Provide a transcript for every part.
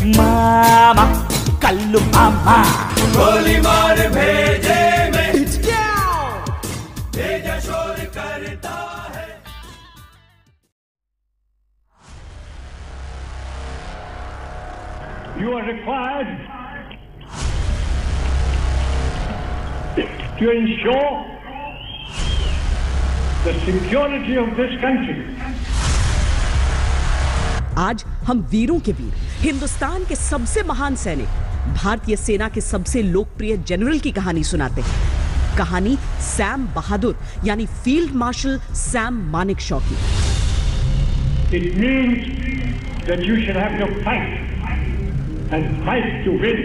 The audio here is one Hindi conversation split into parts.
मामा कल्लू मामा गोली मार भेजे में भेजा शोर करता है। You are required to ensure the security of this country. आज हम वीरों के वीर, हिंदुस्तान के सबसे महान सैनिक, भारतीय सेना के सबसे लोकप्रिय जनरल की कहानी सुनाते हैं। कहानी सैम बहादुर यानी फील्ड मार्शल सैम मानेकशॉ की। It means that you should have to fight and fight to win.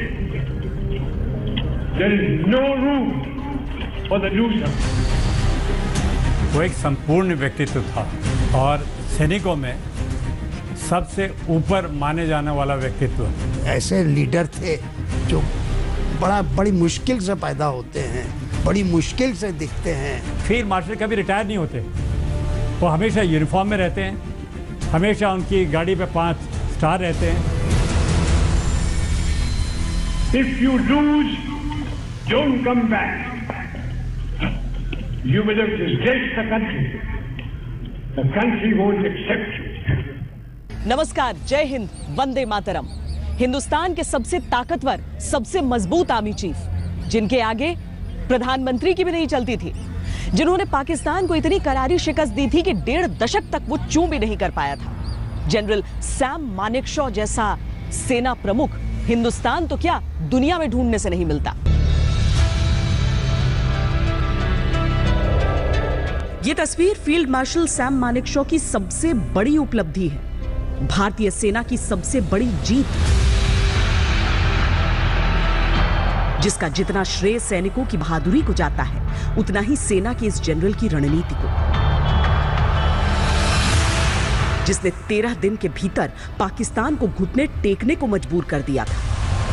There is no room for the loser. वो एक संपूर्ण व्यक्तित्व था और सैनिकों में सबसे ऊपर माने जाने वाला व्यक्तित्व। ऐसे लीडर थे जो बड़ी मुश्किल से पैदा होते हैं, बड़ी मुश्किल से दिखते हैं। फील्ड मार्शल कभी रिटायर नहीं होते, वो हमेशा यूनिफॉर्म में रहते हैं, हमेशा उनकी गाड़ी पे 5 स्टार रहते हैं। If you lose, don't come back. You will have disgraced the country. The country won't accept you. नमस्कार, जय हिंद, वंदे मातरम। हिंदुस्तान के सबसे ताकतवर, सबसे मजबूत आर्मी चीफ, जिनके आगे प्रधानमंत्री की भी नहीं चलती थी, जिन्होंने पाकिस्तान को इतनी करारी शिकस्त दी थी कि 1.5 दशक तक वो चूं भी नहीं कर पाया था। जनरल सैम मानेकशॉ जैसा सेना प्रमुख हिंदुस्तान तो क्या दुनिया में ढूंढने से नहीं मिलता। ये तस्वीर फील्ड मार्शल सैम मानेकशॉ की सबसे बड़ी उपलब्धि है, भारतीय सेना की सबसे बड़ी जीत, जिसका जितना श्रेय सैनिकों की बहादुरी को जाता है, उतना ही सेना के इस जनरल की रणनीति को, जिसने 13 दिन के भीतर पाकिस्तान को घुटने टेकने को मजबूर कर दिया था।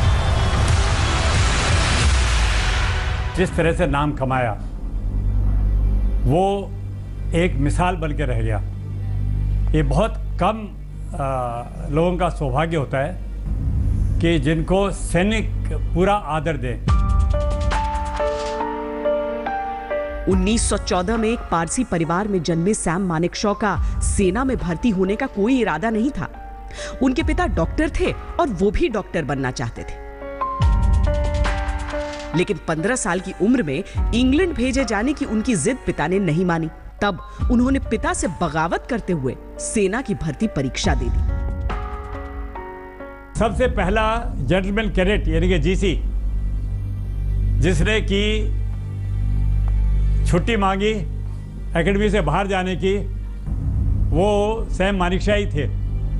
जिस तरह से नाम कमाया वो एक मिसाल बन के रह गया। ये बहुत कम लोगों का सौभाग्य होता है कि जिनको सैनिक पूरा आदर दे। 1914 में एक पारसी परिवार में जन्मे सैम मानेकशॉ का सेना में भर्ती होने का कोई इरादा नहीं था। उनके पिता डॉक्टर थे और वो भी डॉक्टर बनना चाहते थे, लेकिन 15 साल की उम्र में इंग्लैंड भेजे जाने की उनकी जिद पिता ने नहीं मानी। तब उन्होंने पिता से बगावत करते हुए सेना की भर्ती परीक्षा दे दी। सबसे पहला जेंटलमैन कैडेट यानी कि जीसी जिसने की छुट्टी मांगी एकेडमी से बाहर जाने की, वो सैम मानेकशॉ ही थे।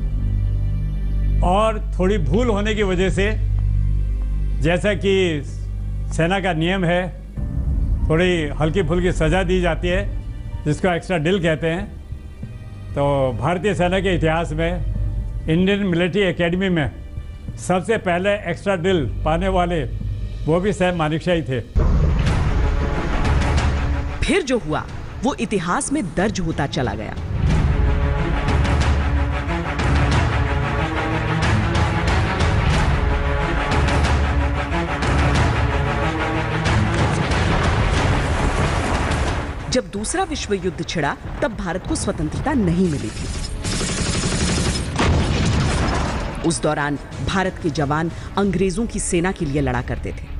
और थोड़ी भूल होने की वजह से, जैसा कि सेना का नियम है, थोड़ी हल्की फुल्की सजा दी जाती है, जिसको एक्स्ट्रा डिल कहते हैं। तो भारतीय सेना के इतिहास में इंडियन मिलिट्री एकेडमी में सबसे पहले एक्स्ट्रा डिल पाने वाले वो भी सैम मानेकशॉ ही थे। फिर जो हुआ वो इतिहास में दर्ज होता चला गया। जब दूसरा विश्व युद्ध छिड़ा तब भारत को स्वतंत्रता नहीं मिली थी। उस दौरान भारत के जवान अंग्रेजों की सेना के लिए लड़ा करते थे।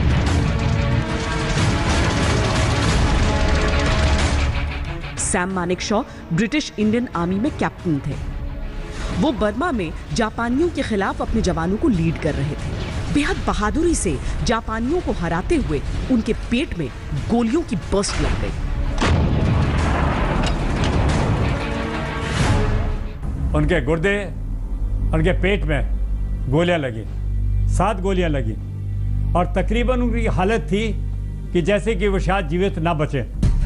Sam Manekshaw British Indian army में कैप्टन थे। वो बर्मा में जापानियों के खिलाफ अपने जवानों को लीड कर रहे थे। बेहद बहादुरी से जापानियों को हराते हुए उनके पेट में गोलियों की बर्स्ट लग गई। उनके गुर्दे, उनके पेट में गोलियां लगी, 7 गोलियां लगी, और तकरीबन उनकी हालत थी कि जैसे कि वो शायद जीवित ना बचे।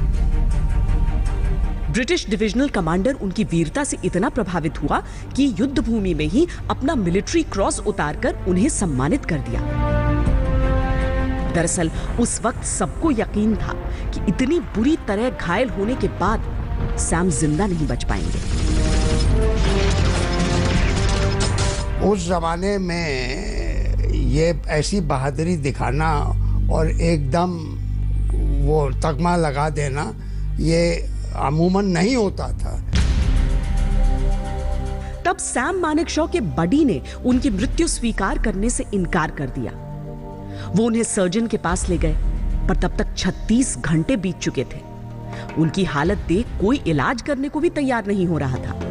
ब्रिटिश डिविजनल कमांडर उनकी वीरता से इतना प्रभावित हुआ कि युद्ध भूमि में ही अपना मिलिट्री क्रॉस उतारकर उन्हें सम्मानित कर दिया। दरअसल उस वक्त सबको यकीन था कि इतनी बुरी तरह घायल होने के बाद सैम जिंदा नहीं बच पाएंगे। उस जमाने में ये ऐसी बहादुरी दिखाना और एकदम वो तगमा लगा देना ये अमूमन नहीं होता था। तब सैम मानेकशॉ के बडी ने उनकी मृत्यु स्वीकार करने से इनकार कर दिया। वो उन्हें सर्जन के पास ले गए, पर तब तक 36 घंटे बीत चुके थे। उनकी हालत देख कोई इलाज करने को भी तैयार नहीं हो रहा था।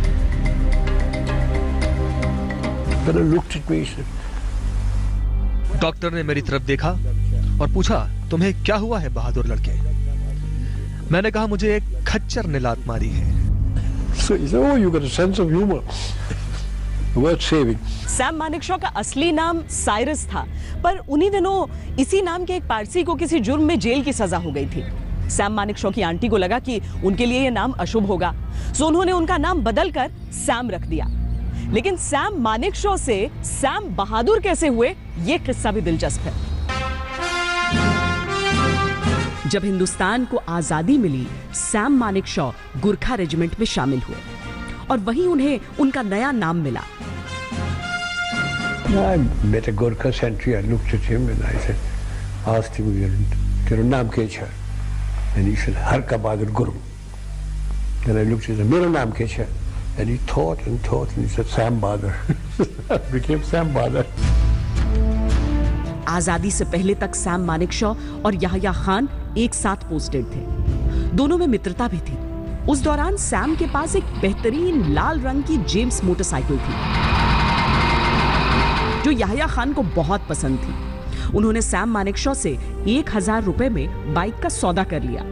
डॉक्टर ने मेरी तरफ देखा और पूछा, तुम्हें क्या हुआ है बहादुर लड़के? मैंने कहा, मुझे एक खच्चर ने लात मारी है। So he said, oh, you got a sense of humor. Worth saving. Sam Manekshaw का असली नाम साइरस था, पर उन्हीं दिनों इसी नाम के एक पारसी को किसी जुर्म में जेल की सजा हो गई थी। सैम मानेकशॉ की आंटी को लगा कि उनके लिए यह नाम अशुभ होगा, सो उन्होंने उनका नाम बदलकर सैम रख दिया। लेकिन सैम मानेकशॉ से सैम बहादुर कैसे हुए, यह किस्सा भी दिलचस्प है। जब हिंदुस्तान को आजादी मिली, सैम मानेकशॉ गुरखा रेजिमेंट में शामिल हुए और वहीं उन्हें उनका नया नाम मिला। I met a Gurkha sentry. I looked at him and I said, asked him, "Tera naam kya hai?" And he said, "Har ka Bahadur Guru." Then I looked at him, "Mera naam kya hai?" And he thought and he said, "Sam Bahadur." I became Sam Bahadur. आजादी से पहले तक सैम मानेकशॉ और याह्या खान एक साथ पोस्टेड थे। दोनों में मित्रता भी थी। उस दौरान सैम के पास एक बेहतरीन लाल रंग की जेम्स मोटरसाइकिल थी जो याह्या खान को बहुत पसंद थी। उन्होंने सैम मानेकशॉ से 1000 रुपए में बाइक का सौदा कर लिया।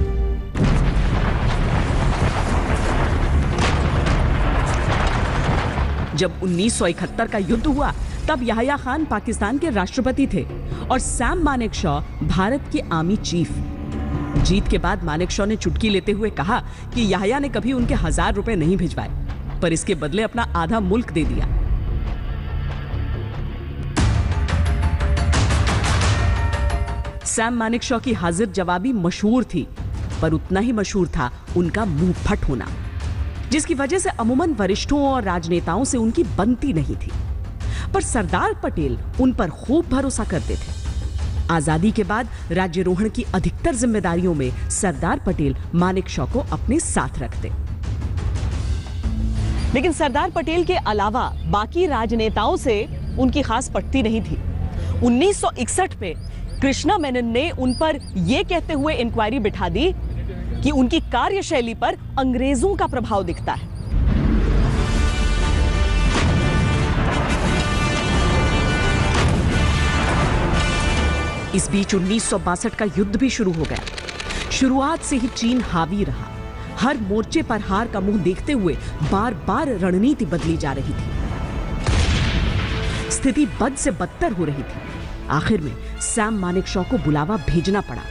जब 1971 का युद्ध हुआ, तब याह्या खान पाकिस्तान के राष्ट्रपति थे और सैम मानेकशॉ भारत के आर्मी चीफ। जीत के बाद मानेकशॉ ने चुटकी लेते हुए कहा कि याह्या ने कभी उनके 1000 रुपए नहीं भिजवाए, पर इसके बदले अपना आधा मुल्क दे दिया। सैम मानेकशॉ की हाजिर जवाबी मशहूर थी, पर उतना ही मशहूर था उनका मुंह फट होना, जिसकी वजह से अमूमन वरिष्ठों और राजनेताओं से उनकी बनती नहीं थी। पर सरदार पटेल उन पर खूब भरोसा करते थे। आजादी के बाद राज्यारोहण की अधिकतर जिम्मेदारियों में सरदार पटेल मानेकशॉ को अपने साथ रखते। लेकिन सरदार पटेल के अलावा बाकी राजनेताओं से उनकी खास पटती नहीं थी। 1961 में कृष्णा मेनन ने उन पर यह कहते हुए इंक्वायरी बिठा दी कि उनकी कार्यशैली पर अंग्रेजों का प्रभाव दिखता है। इस बीच 1962 का युद्ध भी शुरू हो गया। शुरुआत से ही चीन हावी रहा। हर मोर्चे पर हार का मुंह देखते हुए बार बार रणनीति बदली जा रही थी। स्थिति बद से बदतर हो रही थी। आखिर में सैम मानेकशॉ को बुलावा भेजना पड़ा।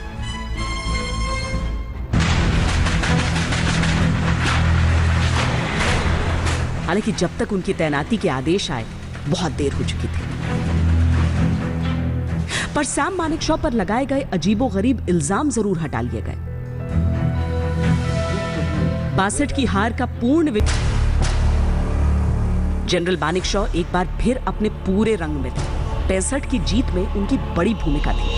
हालांकि जब तक उनकी तैनाती के आदेश आए, बहुत देर हो चुकी थी। पर सैम मानेकशॉ पर लगाए गए अजीबोगरीब इल्जाम जरूर हटा लिए गए। 62 की हार का पूर्ण जनरल मानेकशॉ एक बार फिर अपने पूरे रंग में थे। 65 की जीत में उनकी बड़ी भूमिका थी।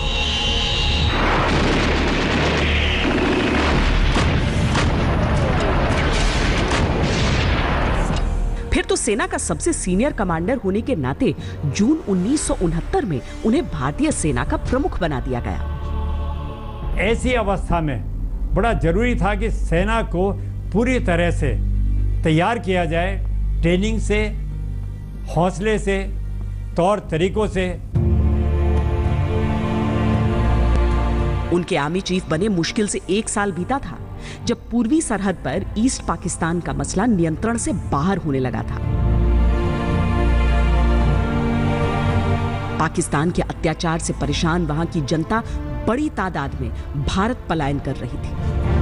फिर तो सेना का सबसे सीनियर कमांडर होने के नाते जून 1969 में उन्हें भारतीय सेना का प्रमुख बना दिया गया। ऐसी अवस्था में बड़ा जरूरी था कि सेना को पूरी तरह से तैयार किया जाए, ट्रेनिंग से, हौसले से, तौर तरीकों से। उनके आर्मी चीफ बने मुश्किल से 1 साल बीता था, जब पूर्वी सरहद पर ईस्ट पाकिस्तान का मसला नियंत्रण से बाहर होने लगा था। पाकिस्तान के अत्याचार से परेशान वहां की जनता बड़ी तादाद में भारत पलायन कर रही थी।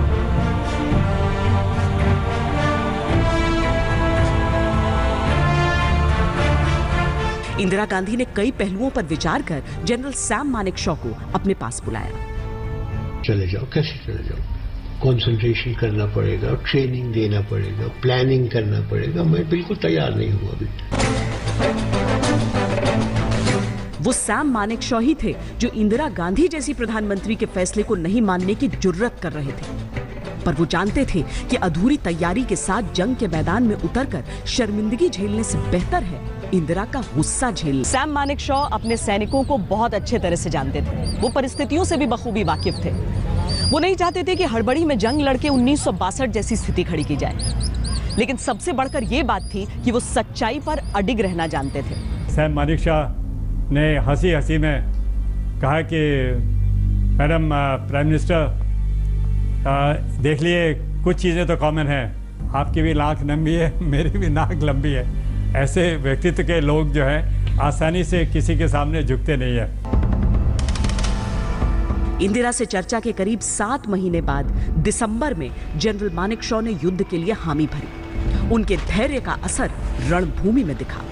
इंदिरा गांधी ने कई पहलुओं पर विचार कर जनरल सैम मानेकशॉ को अपने पास बुलाया। चले जाओ, कैसे चले जाओ? कंसंट्रेशन करना पड़ेगा, ट्रेनिंग देना पड़ेगा, प्लानिंग करना पड़ेगा। मैं बिल्कुल तैयार नहीं हूं अभी। वो सैम मानेकशॉ ही थे जो इंदिरा गांधी जैसी प्रधानमंत्री के फैसले को नहीं मानने की जुर्रत कर रहे थे। पर वो जानते थे कि अधूरी तैयारी के साथ जंग के मैदान में उतरकर शर्मिंदगी झेलने से बेहतर है इंदिरा का गुस्सा झेलना। सैम मानेकशॉ अपने सैनिकों को बहुत अच्छे तरह से जानते थे। वो परिस्थितियों से भी बखूबी वाकिफ थे। वो नहीं चाहते थे कि हड़बड़ी में जंग लड़के 1962 जैसी स्थिति खड़ी की जाए, लेकिन सबसे बढ़कर ये बात थी कि वो सच्चाई पर अडिग रहना जानते थे। सैम मानेकशॉ ने हंसी हंसी में कहा कि मैडम प्राइम मिनिस्टर, देख लिए कुछ चीज़ें तो कॉमन है, आपकी भी नाक लंबी है, मेरी भी नाक लंबी है। ऐसे व्यक्तित्व के लोग जो है आसानी से किसी के सामने झुकते नहीं है। इंदिरा से चर्चा के करीब 7 महीने बाद दिसंबर में जनरल मानेकशॉ ने युद्ध के लिए हामी भरी। उनके धैर्य का असर रणभूमि में दिखा।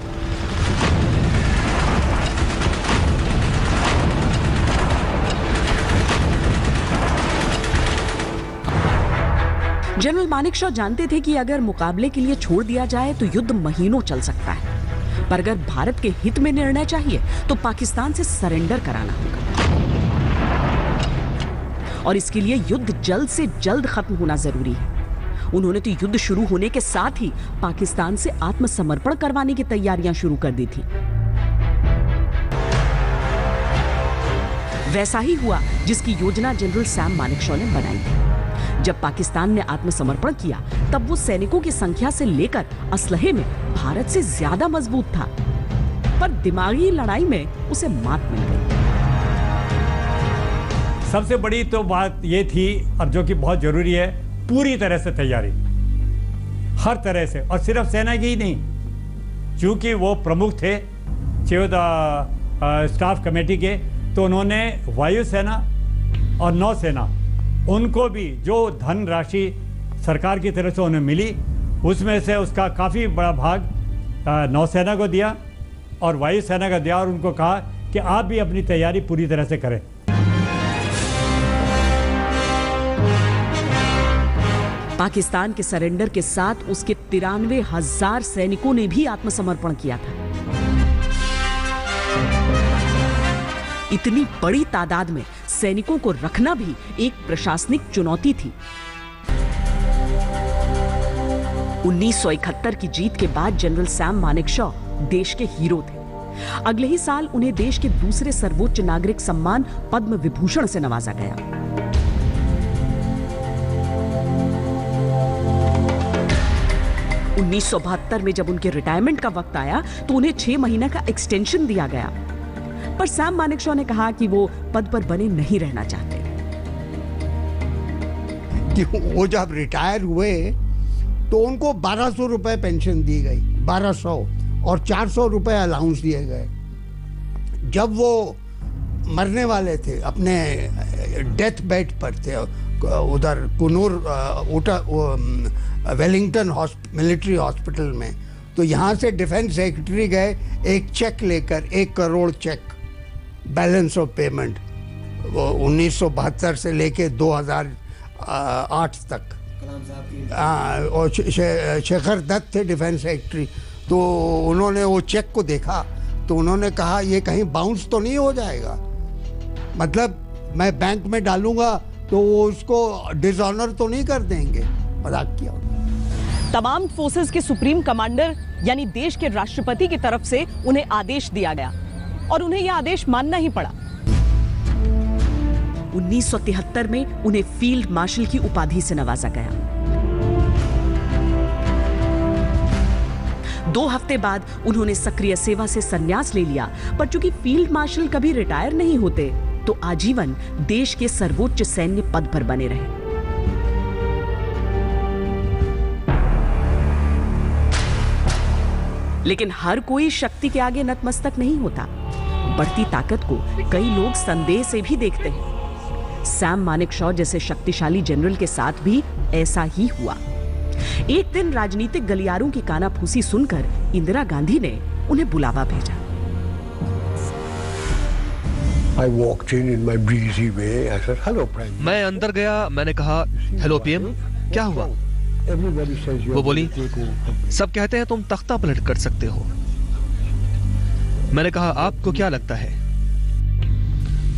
जनरल मानेकशॉ जानते थे कि अगर मुकाबले के लिए छोड़ दिया जाए तो युद्ध महीनों चल सकता है, पर अगर भारत के हित में निर्णय चाहिए तो पाकिस्तान से सरेंडर कराना होगा और इसके लिए युद्ध जल्द से जल्द खत्म होना जरूरी है। उन्होंने तो युद्ध शुरू होने के साथ ही पाकिस्तान से आत्मसमर्पण करवाने की तैयारियां शुरू कर दी थी। वैसा ही हुआ जिसकी योजना जनरल सैम मानेकशॉ ने बनाई थी। जब पाकिस्तान ने आत्मसमर्पण किया तब वो सैनिकों की संख्या से लेकर असलहे में भारत से ज्यादा मजबूत था, पर दिमागी लड़ाई में उसे मात मिल गई। सबसे बड़ी तो बात ये थी, और जो कि बहुत जरूरी है, पूरी तरह से तैयारी, हर तरह से, और सिर्फ सेना की ही नहीं, क्योंकि वो प्रमुख थे चीफ स्टाफ कमेटी के, तो उन्होंने वायुसेना और नौसेना, उनको भी जो धन राशि सरकार की तरफ से उन्हें मिली, उसमें से उसका काफ़ी बड़ा भाग नौसेना को दिया और वायुसेना को दिया, और उनको कहा कि आप भी अपनी तैयारी पूरी तरह से करें। पाकिस्तान के सरेंडर के साथ उसके 93,000 सैनिकों ने भी आत्मसमर्पण किया था। इतनी बड़ी तादाद में सैनिकों को रखना भी एक प्रशासनिक चुनौती थी। 1971 की जीत के बाद जनरल सैम मानेकशॉ देश के हीरो थे। अगले ही साल उन्हें देश के दूसरे सर्वोच्च नागरिक सम्मान पद्म विभूषण से नवाजा गया। उन्नीस 1972 में जब उनके रिटायरमेंट का वक्त आया तो उन्हें 6 महीने का एक्सटेंशन दिया गया, पर सैम मानेकशॉ ने कहा कि वो पद पर बने नहीं रहना चाहते। कि वो जब रिटायर हुए तो उनको 1200 रुपए पेंशन दी गई, 1200, और 400 रुपए अलाउंस दिए गए। जब वो मरने वाले थे, अपने डेथ बेड पर थे, उधर कुनूर वेलिंगटन मिलिट्री हॉस्पिटल में, तो यहाँ से डिफेंस सेक्रेटरी गए एक चेक लेकर, 1 crore check, balance of payment, 1972 से लेके 2008 तक। और शेखर दत्त थे डिफेंस सेक्रेटरी, तो उन्होंने वो चेक को देखा तो उन्होंने कहा ये कहीं बाउंस तो नहीं हो जाएगा, मतलब मैं बैंक में डालूंगा तो वो उसको डिसऑनर तो नहीं कर देंगे। मजाक किया। तमाम फोर्सेस के सुप्रीम कमांडर यानी देश के राष्ट्रपति की तरफ से उन्हें आदेश दिया गया और उन्हें यह आदेश मानना ही पड़ा। 1973 में उन्हें फील्ड मार्शल की उपाधि से नवाजा गया। 2 हफ्ते बाद उन्होंने सक्रिय सेवा से संन्यास ले लिया, पर चूंकि फील्ड मार्शल कभी रिटायर नहीं होते तो आजीवन देश के सर्वोच्च सैन्य पद पर बने रहे। लेकिन हर कोई शक्ति के आगे नतमस्तक नहीं होता। बढ़ती ताकत को कई लोग संदेह से भी देखते हैं। सैम मानेकशॉ जैसे शक्तिशाली जनरल के साथ भी ऐसा ही हुआ। एक दिन राजनीतिक गलियारों की कानाफूसी सुनकर इंदिरा गांधी ने उन्हें बुलावा भेजा। I walked in my breezy way. I said, "Hello, Prime Minister." मैं अंदर गया, मैंने कहा हेलो पीएम, क्या हुआ? वो बोली, सब कहते हैं तुम तख्ता पलट कर सकते हो। मैंने कहा आपको क्या लगता है?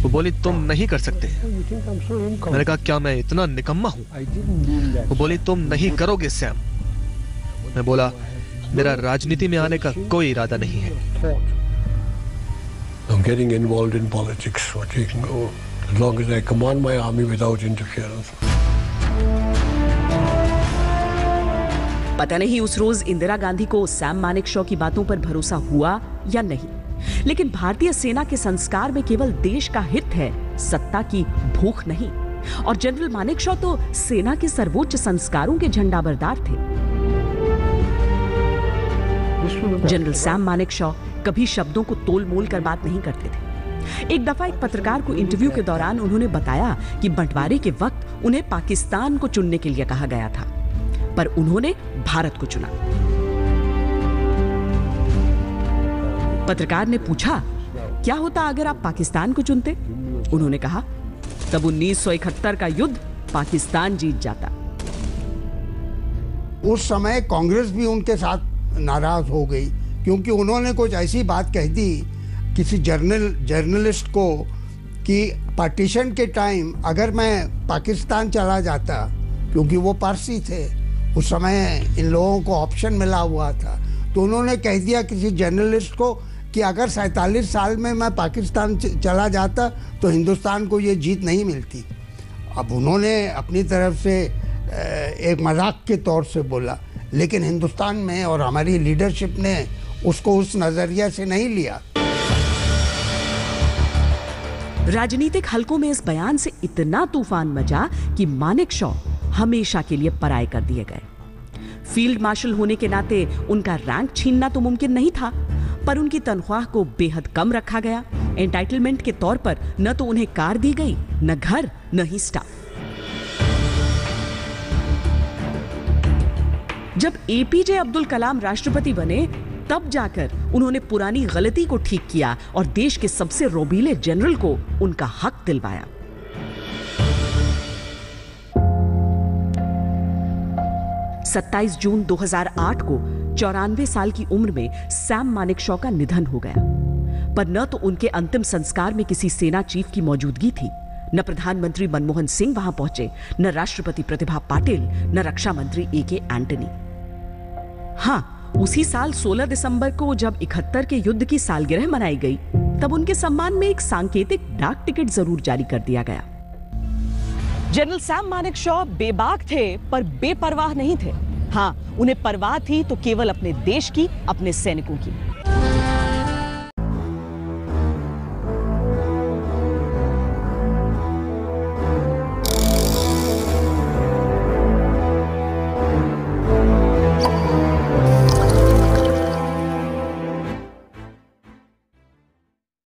वो बोली तुम नहीं कर सकते। मैंने कहा क्या मैं इतना निकम्मा हूं? वो बोली तुम नहीं करोगे सैम। मैं बोला मेरा राजनीति में आने का कोई इरादा नहीं है। I'm getting involved in politics for taking over as long as I command my army without interference. पता नहीं उस रोज इंदिरा गांधी को सैम मानेकशॉ की बातों पर भरोसा हुआ या नहीं, लेकिन भारतीय सेना के संस्कार में केवल देश का हित है, सत्ता की भूख नहीं। और जनरल मानेकशॉ तो सेना के सर्वोच्च संस्कारों के झंडाबरदार थे। जनरल सैम मानेकशॉ कभी शब्दों को तोल मोल कर बात नहीं करते थे। एक दफा एक पत्रकार को इंटरव्यू के दौरान उन्होंने बताया कि बंटवारे के वक्त उन्हें पाकिस्तान को चुनने के लिए कहा गया था, पर उन्होंने भारत को चुना। पत्रकार ने पूछा क्या होता अगर आप पाकिस्तान को चुनते? उन्होंने कहा तब 1971 का युद्ध पाकिस्तान जीत जाता। उस समय कांग्रेस भी उनके साथ नाराज हो गई, क्योंकि उन्होंने कुछ ऐसी बात कह दी किसी जर्नलिस्ट को कि पार्टीशन के टाइम अगर मैं पाकिस्तान चला जाता, क्योंकि वो पारसी थे, उस समय इन लोगों को ऑप्शन मिला हुआ था, तो उन्होंने कह दिया किसी जर्नलिस्ट को कि अगर 47 साल में मैं पाकिस्तान चला जाता तो हिंदुस्तान को ये जीत नहीं मिलती। अब उन्होंने अपनी तरफ से एक मजाक के तौर से बोला, लेकिन हिंदुस्तान में और हमारी लीडरशिप ने उसको उस नजरिया से नहीं लिया। राजनीतिक हलकों में इस बयान से इतना तूफान मचा कि मानेकशॉ हमेशा के लिए पराये कर दिए गए। फील्ड मार्शल होने के नाते उनका रैंक छीनना तो मुमकिन नहीं था, पर उनकी तनख्वाह को बेहद कम रखा गया। एंटाइटलमेंट के तौर पर न तो उन्हें कार दी गई, न घर, न ही स्टाफ। जब एपीजे अब्दुल कलाम राष्ट्रपति बने, तब जाकर उन्होंने पुरानी गलती को ठीक किया और देश के सबसे रोबीले जनरल को उनका हक दिलवाया। सत्ताईस जून 2008 को 94 साल की उम्र में सैम मानेकशॉ का निधन हो गया, पर न तो उनके अंतिम संस्कार में किसी सेना चीफ की मौजूदगी थी, न प्रधानमंत्री मनमोहन सिंह वहां पहुंचे, न राष्ट्रपति प्रतिभा पाटिल, न रक्षा मंत्री ए.के. एंटनी। हाँ, उसी साल 16 दिसंबर को जब 71 के युद्ध की सालगिरह मनाई गई, तब उनके सम्मान में एक सांकेतिक डाक टिकट जरूर जारी कर दिया गया। जनरल सैम मानेकशॉ बेबाक थे, पर बेपरवाह नहीं थे। हाँ, उन्हें परवाह थी तो केवल अपने देश की, अपने सैनिकों की।